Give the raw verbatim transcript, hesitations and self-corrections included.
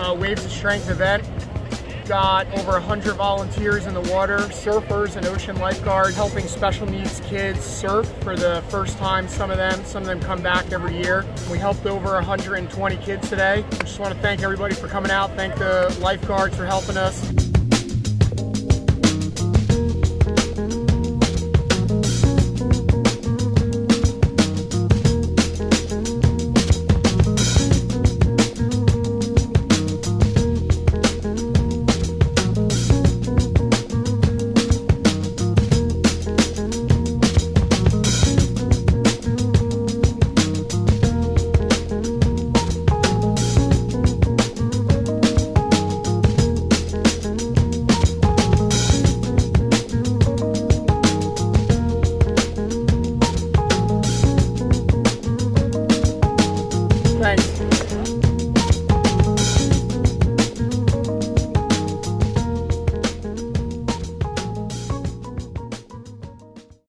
uh, Waves of Strength event. Got over one hundred volunteers in the water, surfers and ocean lifeguards, helping special needs kids surf for the first time, some of them. Some of them come back every year. We helped over one hundred twenty kids today. I just want to thank everybody for coming out, thank the lifeguards for helping us.